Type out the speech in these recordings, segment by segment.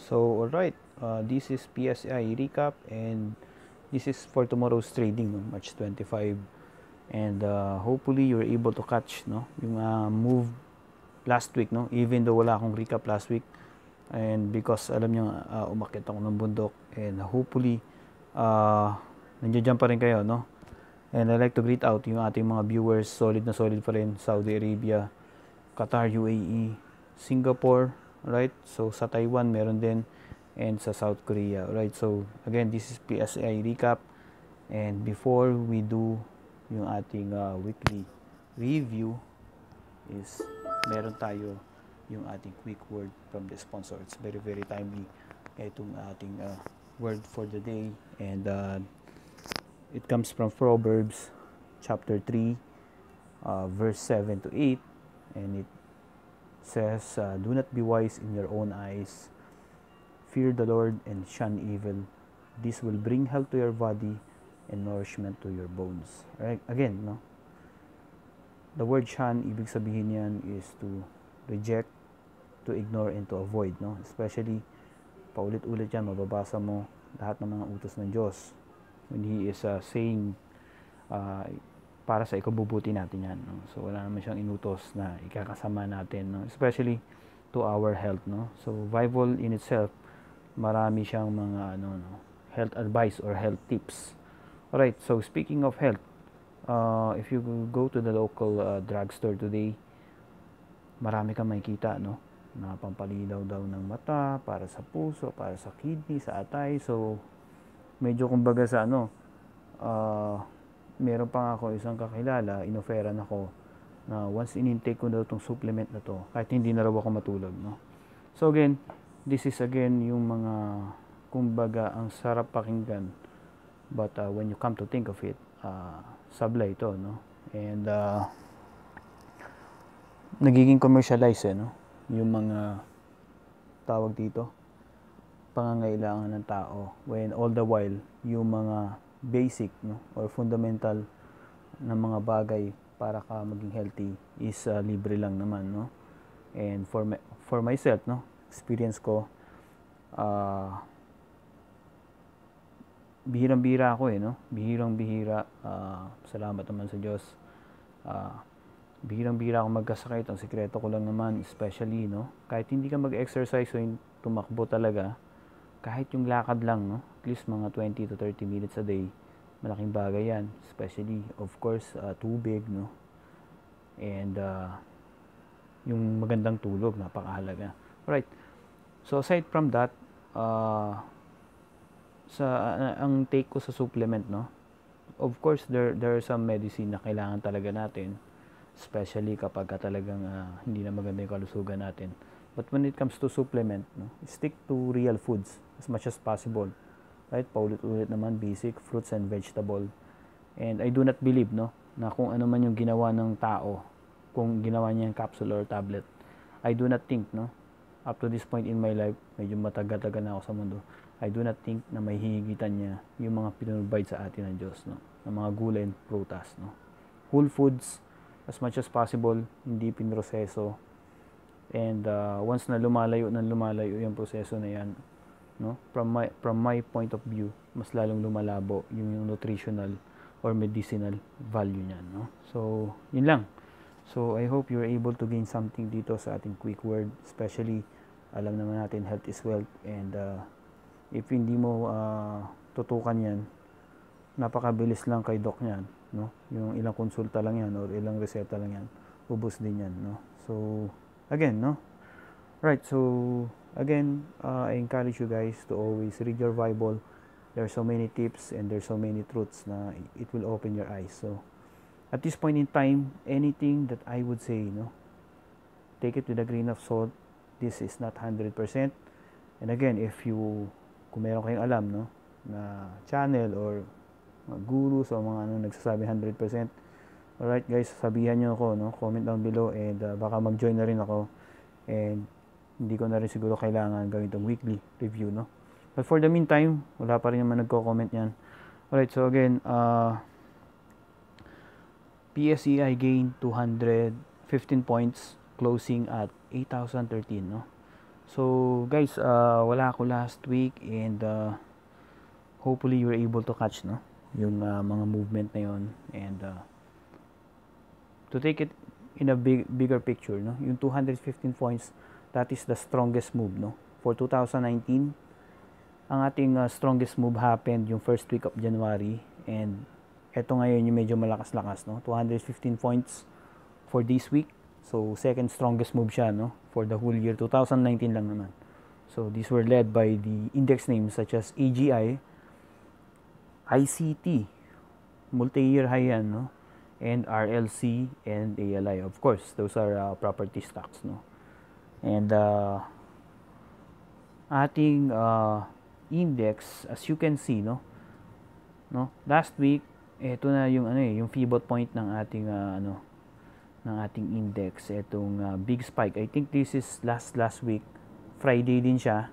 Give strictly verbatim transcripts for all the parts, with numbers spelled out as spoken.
So, alright, uh, this is P S I recap, and this is for tomorrow's trading, no, March twenty-fifth. And uh, hopefully you're able to catch, no, yung uh, move last week, no, even though wala akong recap last week. And because alam nyo, uh, umakyat ako ng bundok, and hopefully uh, nandiyan pa rin kayo, no. And I'd like to greet out yung ating mga viewers, solid na solid pa rin, Saudi Arabia, Qatar, U A E, Singapore, right? So sa Taiwan meron din, and sa South Korea, right? So again, this is P S I recap, and before we do yung ating uh, weekly review is meron tayo yung ating quick word from the sponsor. It's very very timely itong ating uh, word for the day, and uh, it comes from Proverbs chapter three, uh, verse seven to eight, and it says, uh, do not be wise in your own eyes. Fear the Lord and shun evil. This will bring health to your body and nourishment to your bones. Right? Again, no? The word shun, ibig sabihin yan is to reject, to ignore, and to avoid. No? Especially, paulit-ulit yan, mababasa mo lahat ng mga utos ng Diyos. When He is uh, saying, uh, para sa ikabubuti natin yan. No? So, wala naman siyang inutos na ikakasama natin. No? Especially to our health. No? So, Bible in itself, marami siyang mga ano, no, health advice or health tips. Alright, so speaking of health, uh, if you go to the local uh, drugstore today, marami kang makikita, no? Na pampalilaw daw ng mata, para sa puso, para sa kidney, sa atay. So, medyo kumbaga sa ano, uh, meron pa nga ako isang kakilala, inoferan ako na once in-intake ko daw itong supplement na to, kahit hindi na raw ako matulog, no? So again, this is again yung mga, kumbaga, ang sarap pakinggan. But uh, when you come to think of it, uh, sablay ito, no? And uh, nagiging commercialized, eh, no? Yung mga tawag dito, pangangailangan ng tao, when all the while yung mga basic, no, or fundamental na mga bagay para ka maging healthy is uh, libre lang naman, no? And for my, for myself, no, experience ko, uh, bihirang-bihira ako, eh, no? Bihirang-bihira, uh, salamat naman sa Diyos. Uh, bihirang-bihira ako magkasakit. Ang sikreto ko lang naman, especially, no, kahit hindi ka mag-exercise o yung tumakbo talaga, kahit yung lakad lang, no, at least mga twenty to thirty minutes a day, malaking bagay yan. Especially, of course, uh, tubig, no, and uh, yung magandang tulog, napakahalaga. Alright, so aside from that, uh, sa uh, ang take ko sa supplement, no, of course there there are some medicine na kailangan talaga natin, especially kapag ka talagang uh, hindi na maganda yung kalusugan natin. But when it comes to supplement, no, stick to real foods as much as possible, right? Paulit-ulit naman, basic fruits and vegetable. And I do not believe, no, na kung ano man yung ginawa ng tao, kung ginawa niya yung capsule or tablet, I do not think, no, up to this point in my life, medyo matagal-tagal na ako sa mundo, I do not think na may hihigitan niya yung mga pinrovide sa atin ng Diyos, no, ng mga gulay and prutas, no. Whole foods as much as possible, hindi pinroseso. And uh, once na lumalayo na lumalayo yung proseso na yan, no, from my from my point of view, mas lalong lumalabo yung, yung nutritional or medicinal value niyan, no. So, yun lang. So, I hope you're able to gain something dito sa ating quick word, especially alam naman natin health is wealth, and uh, if hindi mo uh, tutukan yan, napakabilis lang kay doc niyan, no? Yung ilang konsulta lang yan or ilang reseta lang yan, ubos din yan, no? So, again, no? Right, so, again, uh, I encourage you guys to always read your Bible. There are so many tips and there are so many truths na it will open your eyes. So, at this point in time, anything that I would say, no, take it with a grain of salt. This is not one hundred percent. And again, if you, kung meron kayong alam, no, na channel or mga gurus o mga ano nagsasabi one hundred percent, alright guys, sabihan nyo ako, no, comment down below, and uh, baka mag-join na rin ako, and hindi ko na rin siguro kailangan gawin itong weekly review, no. But for the meantime, wala pa rin naman nagko-comment yan. Alright, so again, uh, P S E I gained two hundred fifteen points, closing at eight thousand thirteen, no. So guys, uh, wala ako last week, and uh, hopefully you were able to catch, no, yung uh, mga movement na yon, and uh, to take it in a big bigger picture, no, yung two hundred fifteen points, that is the strongest move, no, for two thousand nineteen. Ang ating uh, strongest move happened yung first week of January, and eto ngayon yung medyo malakas-lakas, no, two hundred fifteen points for this week. So second strongest move siya, no, for the whole year two thousand nineteen lang naman. So these were led by the index names such as A G I, I C T, multi-year high yan, no, and R L C and A L I. Of course, those are uh, property stocks, no. And uh, ating uh, index, as you can see, no, no, last week, ito na yung ano eh, yung pivot point ng ating uh, ano, ng ating index, etong uh, big spike. I think this is last last week, Friday din siya.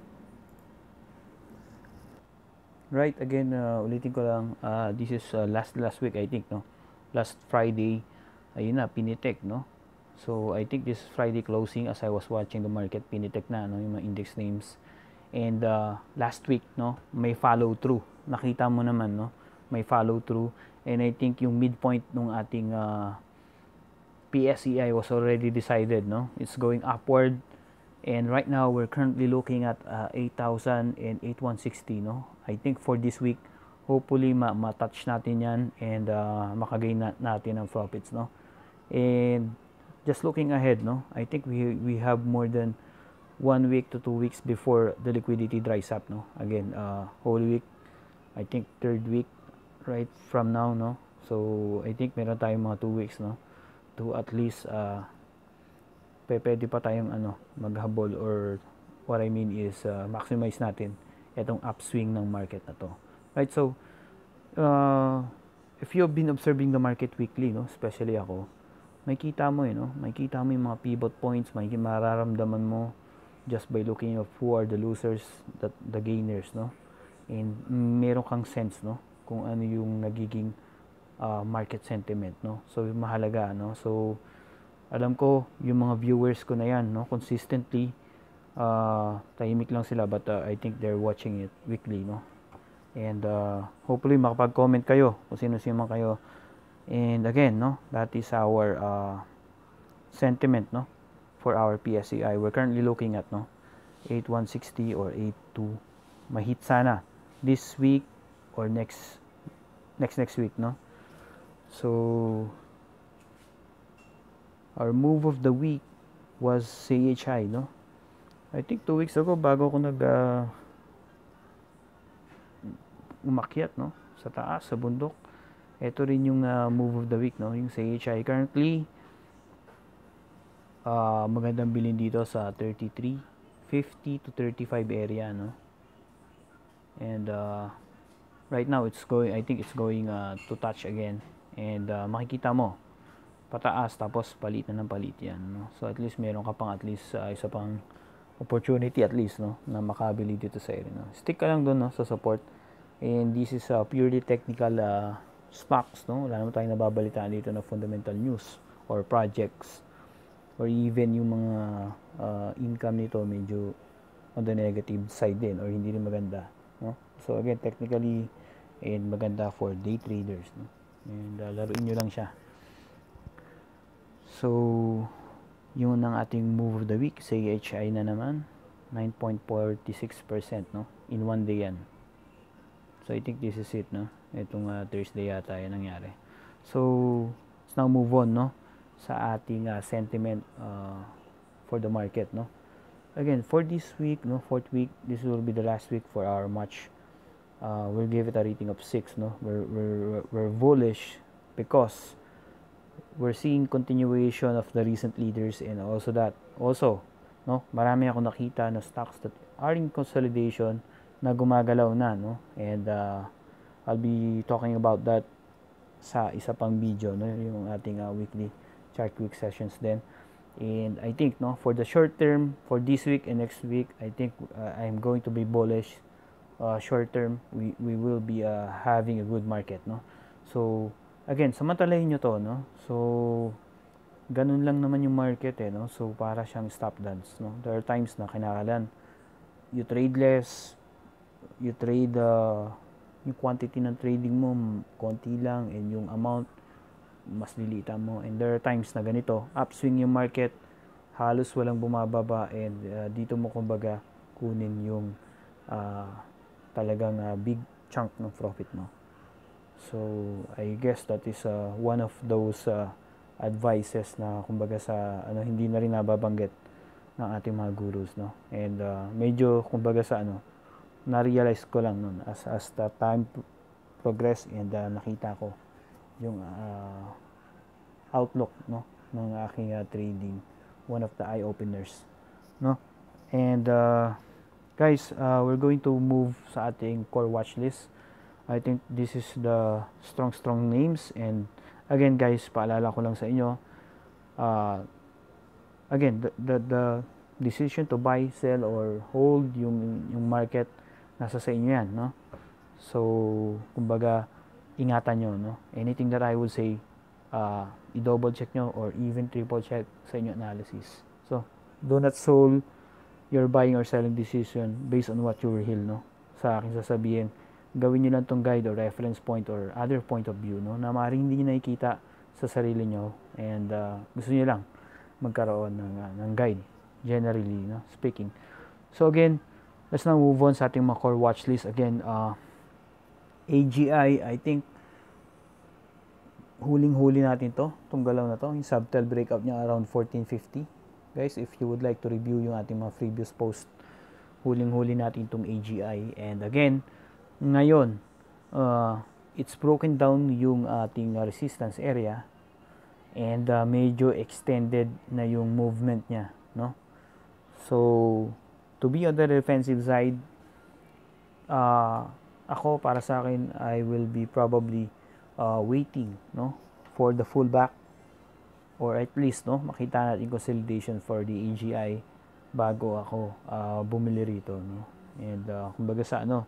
Right, again, uh, ulitin ko lang, uh, this is uh, last last week, I think, no, last Friday, ayun na, pinitek, no. So I think this Friday closing, as I was watching the market, pinitek na, no, yung mga index names. And uh, last week, no, may follow through. Nakita mo naman, no, may follow through. And I think yung midpoint ng ating uh, P S E I was already decided, no. It's going upward. And right now, we're currently looking at uh, eight thousand and eight thousand one hundred sixty, no. I think for this week, hopefully ma- ma-touch natin yan, and uh, makagain na- natin ang profits, no. And just looking ahead, no, I think we we have more than one week to two weeks before the liquidity dries up, no. Again, uh, whole week, I think third week right from now, no. So I think meron tayong mga two weeks, no, to at least uh, pwede pa tayong ano, maghabol, or what I mean is uh, maximize natin itong upswing ng market na to. Right, so uh, if you've been observing the market weekly, no, especially ako, may kita mo eh, no, may kita mo yung mga pivot points, may mararamdaman mo just by looking of who are the losers, the, the gainers, no? And meron kang sense, no, kung ano yung nagiging uh, market sentiment, no? So mahalaga, no? So alam ko yung mga viewers ko na yan, no, consistently uh, tahimik lang sila, but uh, I think they're watching it weekly, no? And uh, hopefully makapag-comment kayo kung sino-sino man kayo. And again, no, that is our uh, sentiment, no, for our P S E I. We're currently looking at, no, eight thousand one hundred sixty or eight two. Mahit sana this week or next next next week, no. So our move of the week was C H I, no. I think two weeks ago, bago ako nag uh, umakyat, no, sa taas, sa bundok, ito rin yung uh, move of the week, no, yung C H I. Currently Uh, magandang bilhin dito sa thirty-three fifty to thirty-five area, no. And uh, right now it's going, I think it's going uh, to touch again, and uh, makikita mo pataas, tapos palit na ng palit yan, no. So at least meron ka pang at least uh, isa pang opportunity at least, no, na makabili dito sa area, no. Stick ka lang doon, no, sa support. And this is uh, purely technical uh, stocks, no. Wala naman tayong nababalitaan dito na fundamental news or projects, or even yung mga uh, income nito medyo on the negative side din, or hindi rin maganda, no. So again, technically, and maganda for day traders, no. And uh, laruin nyo lang siya. So yun ang ating move of the week. C H I na naman, nine point four six percent, no, in one day yan. So I think this is it, no. Itong uh, Thursday yata yan nangyari. So let's now move on, no, sa ating uh, sentiment uh, for the market, no. Again, for this week, no, fourth week, this will be the last week for our match. Uh, we'll give it a rating of six, no. We're, we're, we're bullish because we're seeing continuation of the recent leaders, and also that, also, no, marami ako nakita na stocks that are in consolidation na gumagalaw na, no. And uh, I'll be talking about that sa isa pang video, no, yung ating uh, weekly chart week sessions then. And I think, no, for the short term, for this week and next week, I think uh, I'm going to be bullish. Uh, short term, we, we will be uh, having a good market, no. So again, samantalahin nyo to, no. So ganun lang naman yung market eh, no? So para siyang stop dance, no? There are times na kinakalan you trade less, you trade uh, yung quantity ng trading mo konti lang, and yung amount mas lilitan mo. And there are times na ganito, upswing yung market, halos walang bumababa, and uh, dito mo kumbaga kunin yung uh, talagang uh, big chunk ng profit mo. So I guess that is uh, one of those uh, advices na kumbaga sa ano hindi na rin nababanggit ng ating mga gurus, no. And uh, medyo kumbaga sa ano na-realize ko lang nun as as the time progress, and uh, nakita ko yung uh, outlook, no, ng aking uh, trading, one of the eye openers, no. And uh, guys, uh, we're going to move sa ating core watch list. I think this is the strong strong names. And again guys, paalala ko lang sa inyo, uh, again the, the the decision to buy, sell or hold yung yung market nasa sa inyo yan, no. So kumbaga ingatan nyo, no. Anything that I would say, uh, i-double check nyo or even triple check sa inyo analysis. So do not sold your buying or selling decision based on what you were healed, no. Sa akin sasabihin, gawin nyo lang tong guide or reference point or other point of view, no, na maaaring hindi nyo nakikita sa sarili nyo, and uh, gusto nyo lang magkaroon ng, uh, ng guide, generally, no, speaking. So again, let's now move on sa ating mga core watch list. Again, uh, A G I, I think huling-huli natin to, itong galaw na to, yung subtle breakout niya around fourteen fifty. Guys, if you would like to review yung ating mga previous post, huling-huli natin itong A G I. And again, ngayon, uh, it's broken down yung ating uh, resistance area, and uh, medyo extended na yung movement niya, no. So to be on the defensive side, uh, ako para sa akin, I will be probably uh, waiting, no, for the fullback, or at least, no, makita natin consolidation for the A G I bago ako uh, bumili rito, no. And uh, kumbaga sa ano,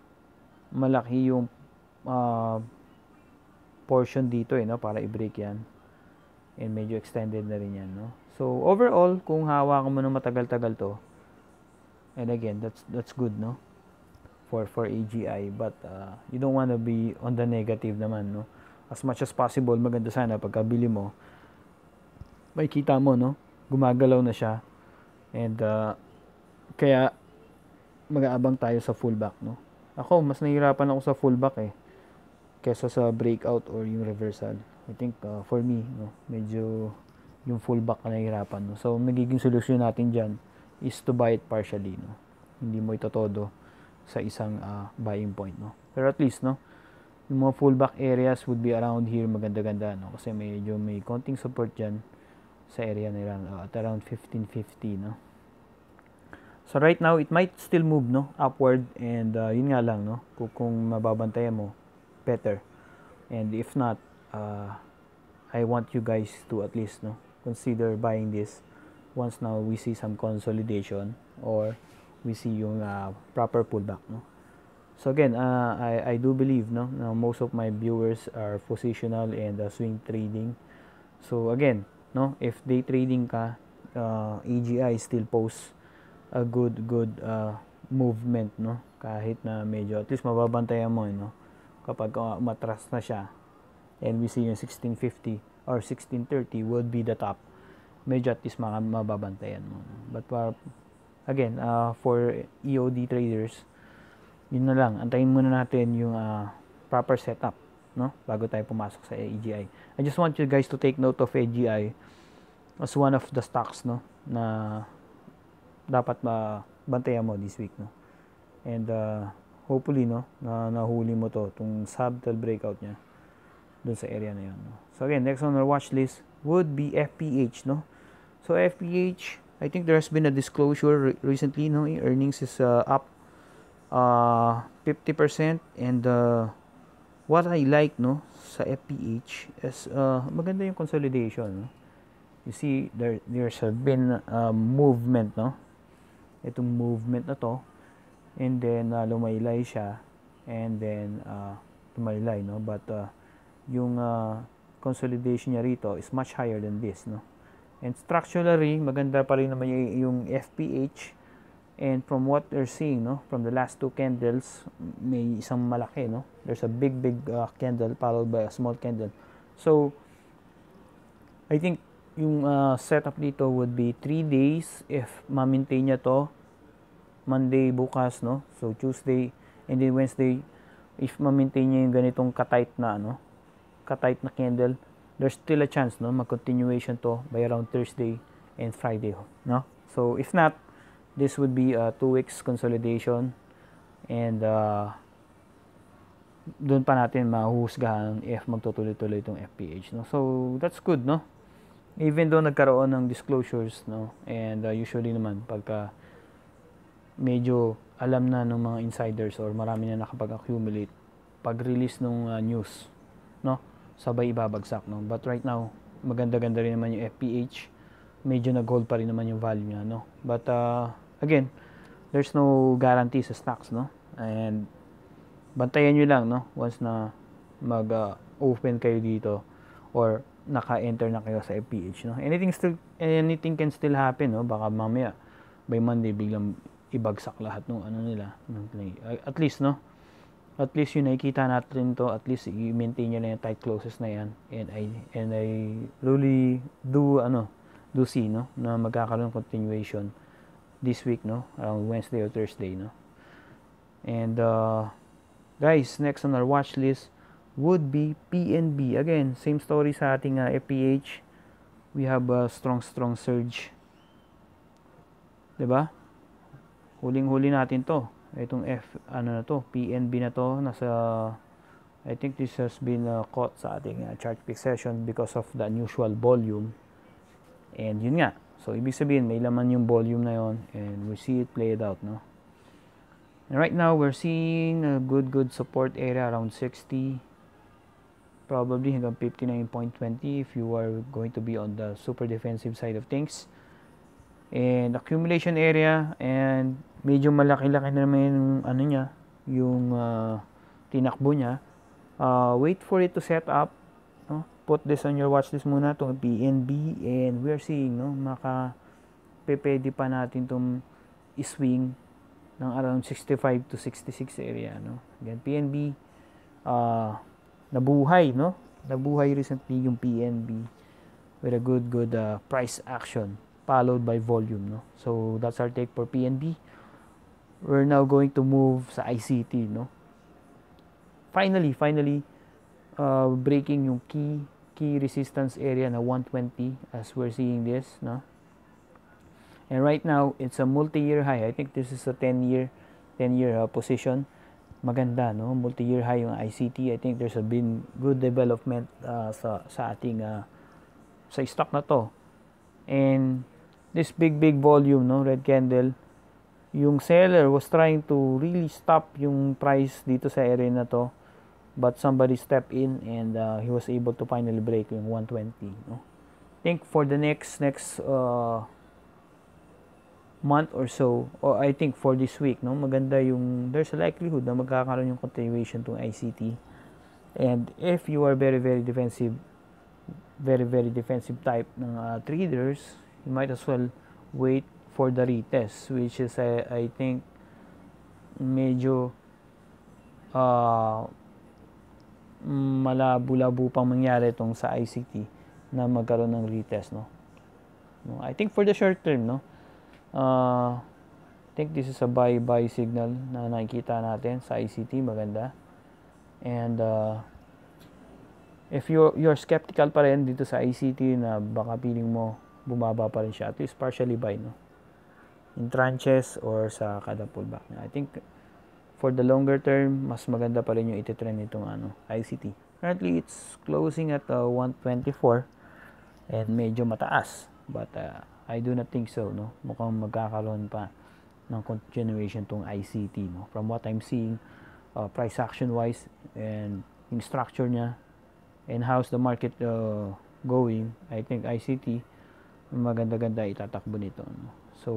malaki yung uh, portion dito eh, no, para i-break yan, and medyo extended na rin yan, no. So overall, kung hawakan mo ng matagal-tagal to, and again, that's that's good, no, for for A G I, but uh, you don't want to be on the negative naman, no. As much as possible, maganda sana pagkabili mo, makikita mo, no, gumagalaw na siya, and uh, kaya mag-aabang tayo sa fullback, no. Ako, mas nahihirapan ako sa fullback eh, kesa sa breakout or yung reversal. I think uh, for me, no, medyo yung fullback na nahihirapan, no. So magiging solusyon natin dyan is to buy it partially, no. Hindi mo ito todo sa isang uh, buying point, no. Pero at least, no, yung mga fullback areas would be around here, maganda-ganda, no, kasi medyo may konting support dyan sa area na yan, uh, at around fifteen fifty, no. So right now, it might still move, no, upward, and uh, yun nga lang, no, kung, kung mababantayan mo, better. And if not, uh, I want you guys to at least, no, consider buying this once now we see some consolidation or we see yung uh, proper pullback, no. So again, uh, I, I do believe, no, na most of my viewers are positional and uh, swing trading. So again, no, if day trading ka, uh, A G I still posts a good good uh, movement, no, kahit na medyo at least mababantayan mo, no, kapag uh, matras na siya, and we see yung sixteen fifty or sixteen thirty would be the top, medyo at least mga mababantayan mo. But uh, again, uh, for E O D traders, yun na lang, antayin muna natin yung uh, proper setup, no, bago tayo pumasok sa A G I. I just want you guys to take note of A G I as one of the stocks, no, na dapat mabantayan mo this week, no. And uh, hopefully, no, na nahuli mo to, itong subtle breakout niya dun sa area na yun, no. So again, next on our watch list would be F P H, no. So F P H, I think there has been a disclosure re- recently, no, earnings is uh, up uh, fifty percent, and uh, what I like, no, sa F P H is uh, maganda yung consolidation, no. You see, there there's been a movement, no, itong movement na to, and then uh, lumaylay siya, and then uh, lumaylay, no, but uh, yung uh, consolidation niya rito is much higher than this, no? And structurally, maganda pa rin naman yung, yung F P H. And from what we're seeing, no, from the last two candles, may isang malaki, no? There's a big, big uh, candle followed by a small candle. So, I think yung uh, setup dito would be three days if ma-maintain niya to. Monday bukas, no? So, Tuesday and then Wednesday, if ma-maintain niya yung ganitong katight na, ano, katight na candle, there's still a chance, no, mag-continuation to by around Thursday and Friday, no? So, if not, this would be a two weeks consolidation and uh, doon pa natin mahuhusgahan if magtutuloy-tuloy itong F P H, no? So, that's good, no? Even though nagkaroon ng disclosures, no? And uh, usually naman, pagka medyo alam na ng mga insiders or marami na nakapag-accumulate, pag-release ng uh, news, no? Sabay ibabagsak, no? But right now, maganda-ganda rin naman yung F P H. Medyo nag-hold pa rin naman yung value niya, no? But, uh, again, there's no guarantee sa stocks, no? And bantayan nyo lang, no? Once na mag-open uh, kayo dito or naka-enter na kayo sa F P H, no? Anything still anything can still happen, no? Baka mamaya by Monday biglang ibagsak lahat ng ano nila, ng play. At least, no? At least yung nakikita natin to, at least i-maintain nyo na yung tight closes na yan. And I and I really do ano, do see, no, na magkakaroon ng continuation this week, no, around Wednesday or Thursday, no. And uh, guys, next on our watch list would be P N B. Again, same story sa ating uh, F P H. We have a strong strong surge, diba? Huling-huli natin to. Itong F ano na to, P N B na to, nasa, I think this has been uh, caught sa ating uh, chart pick session because of the unusual volume. And yun nga, so ibig sabihin may laman yung volume na yon, and we see it played out, no. And right now we're seeing a good good support area around sixty, probably hanggang fifty-nine point two zero if you are going to be on the super defensive side of things. And accumulation area, and medyo malaki-laki na naman yung ano niya, yung uh, tinakbo niya. Uh, wait for it to set up, no? Put this on your watch list muna, itong P N B, and we're seeing, no, maka pepede pa natin itong swing ng around sixty-five to sixty-six area, no. Again, P N B, uh, nabuhay, no, nabuhay recently yung P N B with a good good uh, price action followed by volume, no. So that's our take for P N B. We're now going to move sa I C T, no. Finally, finally, uh, breaking yung key key resistance area na one twenty as we're seeing this, no. And right now it's a multi-year high. I think this is a ten year uh, position. Maganda, no, multi-year high yung I C T. I think there's a been good development uh, sa sa ating uh, sa stock na to. And this big big volume, no, red candle, yung seller was trying to really stop yung price dito sa area na to, but somebody stepped in and uh, he was able to finally break yung one twenty, no. I think for the next next uh, month or so, or I think for this week, no, maganda yung, there's a likelihood na magkakaroon yung continuation tong I C T. And if you are very very defensive, very very defensive type ng uh, traders, you might as well wait for the retest, which is uh, I think medyo uh, malabo-labo pang mangyari itong sa I C T na magkaroon ng retest, no. No, I think for the short term, no, uh, I think this is a buy buy signal na nakikita natin sa I C T, maganda. And uh, if you're, you're skeptical pa rin dito sa I C T na baka feeling mo bumaba pa rin siya, at least partially buy, no, in tranches or sa kada pullback niya. I think for the longer term, mas maganda pa rin yung ititrend nitong ano, I C T. Currently, it's closing at uh, one twenty-four and medyo mataas. But uh, I do not think so, no. Mukhang magkakaroon pa ng continuation tong I C T, no. From what I'm seeing, uh, price action wise and yung structure niya and how's the market uh, going, I think I C T maganda-ganda itatakbo nito, no? So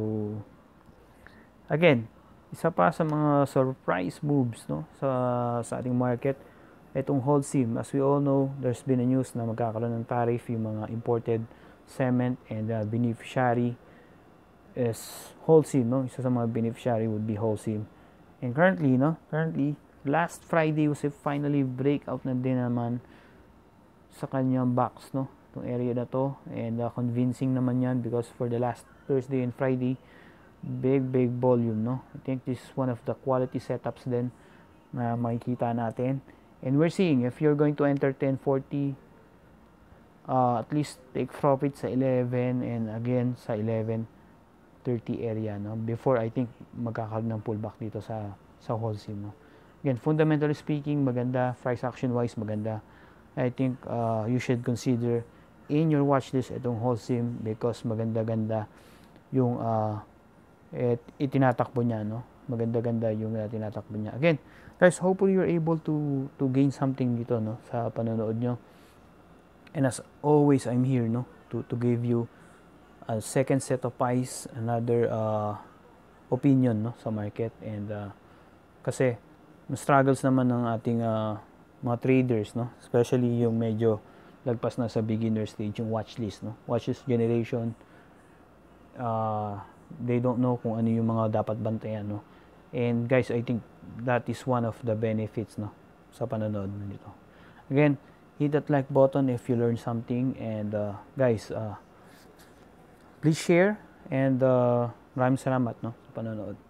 again, isa pa sa mga surprise moves, no, sa sa ating market Itong Holcim, as we all know, there's been a news na magkakaroon ng tariff yung mga imported cement, and the beneficiary is Holcim, no? Isa sa mga beneficiary would be Holcim. And currently, no? Currently, last Friday was a finally breakout na din naman sa kanyang box, no? Itong area na to, and uh, convincing naman yan because for the last Thursday and Friday, big, big volume, no? I think this is one of the quality setups din na makikita natin. And we're seeing, if you're going to enter ten forty, uh, at least take profit sa eleven and again sa eleven thirty area, no? Before I think magkakaroon ng pullback dito sa sa Holcim, no? Again, fundamentally speaking, maganda. Price action wise, maganda. I think uh, you should consider in your watch list itong Holcim because maganda-ganda yung uh, et, itinatakbo niya, no? Maganda-ganda yung uh, tinatakbo niya. Again, guys, hopefully you're able to to gain something dito, no, sa panonood nyo. And as always, I'm here, no, to to give you a second set of eyes, another uh, opinion, no, sa market. And uh, kasi struggles naman ng ating uh, mga traders, no, especially yung medyo lagpas na sa beginner stage, yung watch list, no, watch list generation. Uh, they don't know kung ano yung mga dapat bantayan, no. And guys, I think that is one of the benefits, no, sa panonood nito. Again, hit that like button if you learn something, and uh, guys, uh, please share, and uh, maraming salamat, no, sa panonood.